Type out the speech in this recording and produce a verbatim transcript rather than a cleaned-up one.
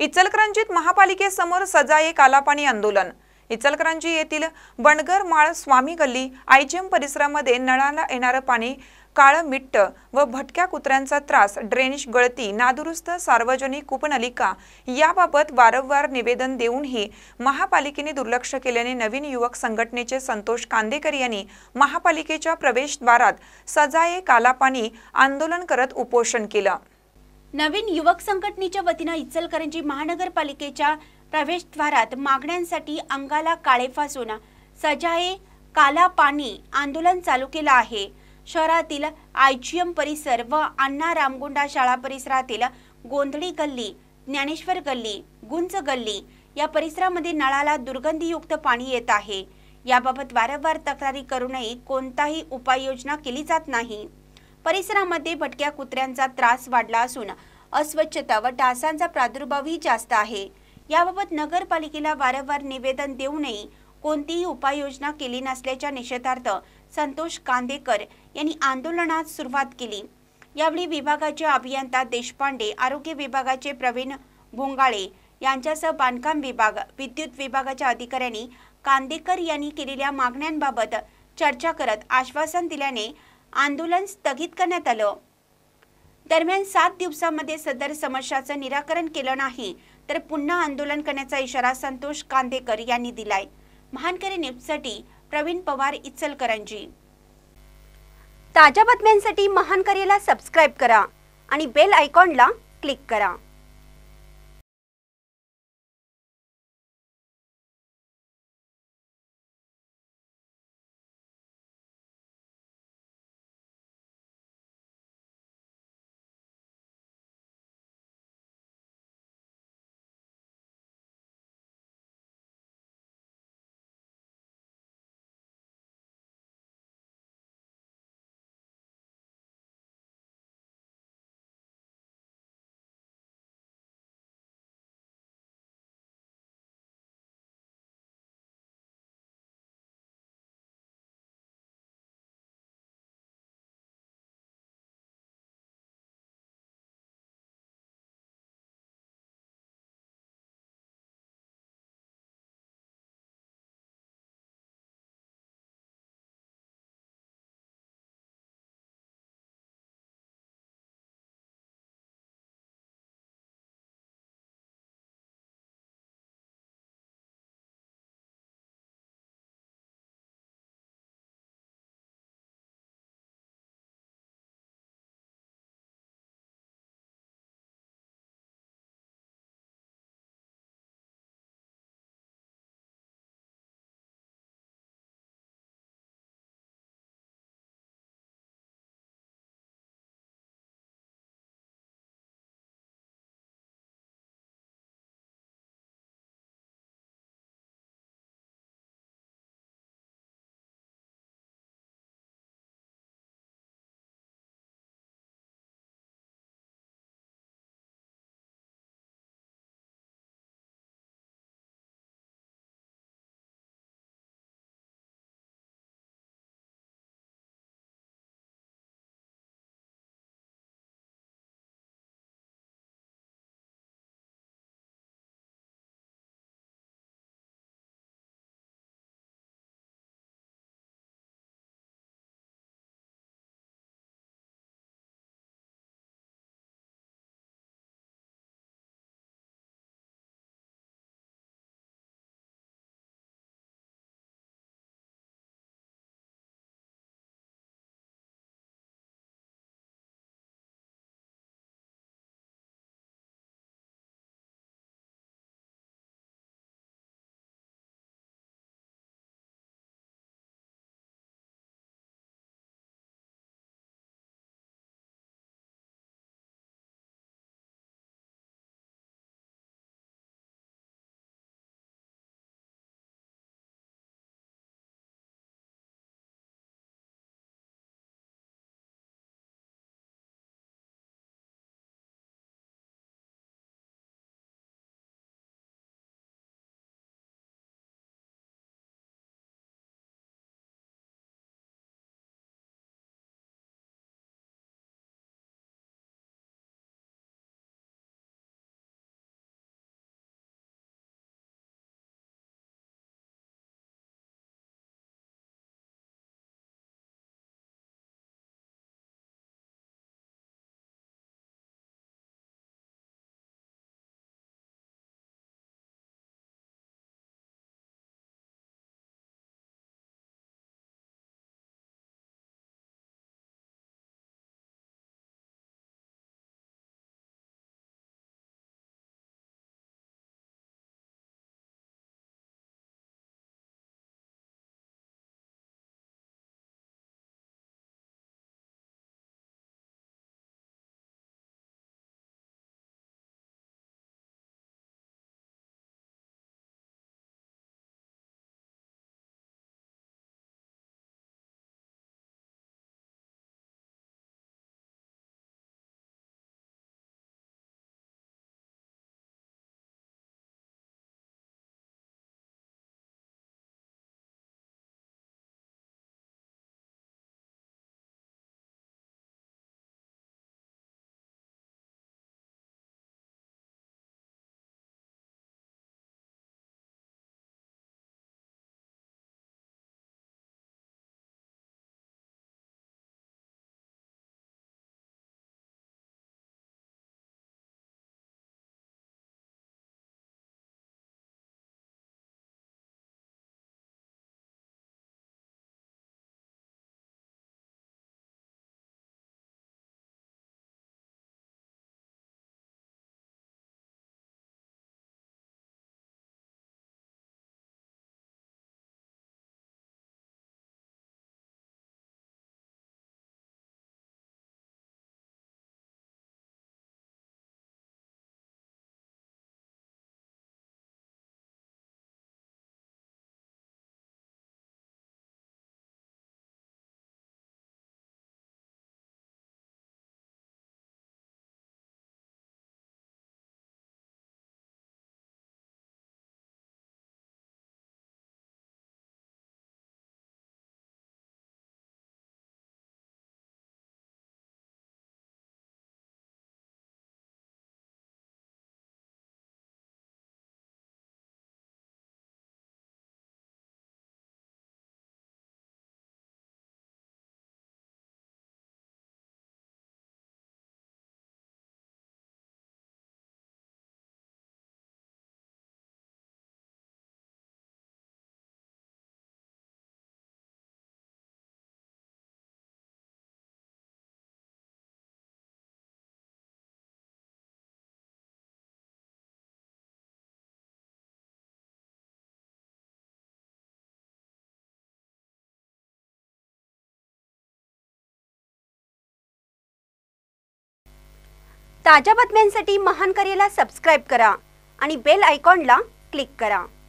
इचलकरंजीत महापालिकेसमोर सजाये कालापानी आंदोलन। इचलकरंजी येथील बनगर माळ स्वामी गल्ली आयजीएम परिसरामध्ये नळाला येणारे पाणी काळं मिट्ट व भटक्या कुत्र्यांचा त्रास, ड्रेनेज गळती, नादुरुस्त सार्वजनिक कूपनलिका याबाबत वारंवार निवेदन देऊनही महापालिकेने दुर्लक्ष केल्याने नवीन युवक संघटनेचे संतोष कांदेकर यांनी महापालिकेच्या प्रवेशद्वारात सजाये कालापानी आंदोलन करत उपोषण केलं। नवीन युवक संघटनेच्या वतीने इचलकरंजी महानगरपालिकेच्या प्रवेशद्वारात मागण्यांसाठी अंगाला काळे फासून सजाये काला पाणी आंदोलन चालू केलं आहे। शहरातील आयजीएम परिसर व अण्णा रामगुंडा शाळा परिसरातील गोंधळी गल्ली, ज्ञानेश्वर गल्ली, गुंज गल्ली या परिसरामध्ये नळाला दुर्गंधीयुक्त पाणी येत आहे। याबाबत वारंवार तक्रारी करूनही कोणताही उपाययोजना केली जात नाही। परिसरामध्ये भटक्या कुत्र्यांचा त्रास वाढला असून अस्वच्छता व डासांचा प्रादुर्भावही जास्त आहे। याबाबत नगरपालिकेला वारंवार निवेदन देऊनही कोणतीही उपाययोजना केली नसल्याच्या निषेधार्थ संतोष कांदेकर यांनी आंदोलनास सुरुवात केली। यावेळी विभागाचे अभियंता देशपांडे, आरोग्य विभागाचे प्रवीण भोंगाळे यांच्यासह बांधकाम विभाग, विद्युत विभागाच्या अधिकाऱ्यांनी कांदेकर यांनी केलेल्या मागण्यांबाबत चर्चा करत आश्वासन दिल्याने आंदोलन स्थगित करण्यात आलं। दरम्यान सात दिवसांमध्ये सदर समस्याचं निराकरण केलं नाही तर पुन्हा आंदोलन करण्याचा इशारा संतोष कांदेकर यांनी दिलाय। महानकरी न्यूजसाठी प्रवीण पवार, इचलकरंजी। ताज्या बातम्यांसाठी महानकरीला सबस्क्राइब करा आणि बेल आयकॉनला क्लिक करा। ताज्या बातम्यांसाठी महान करेला सबस्क्राईब करा आणि बेल आयकॉनला क्लिक करा।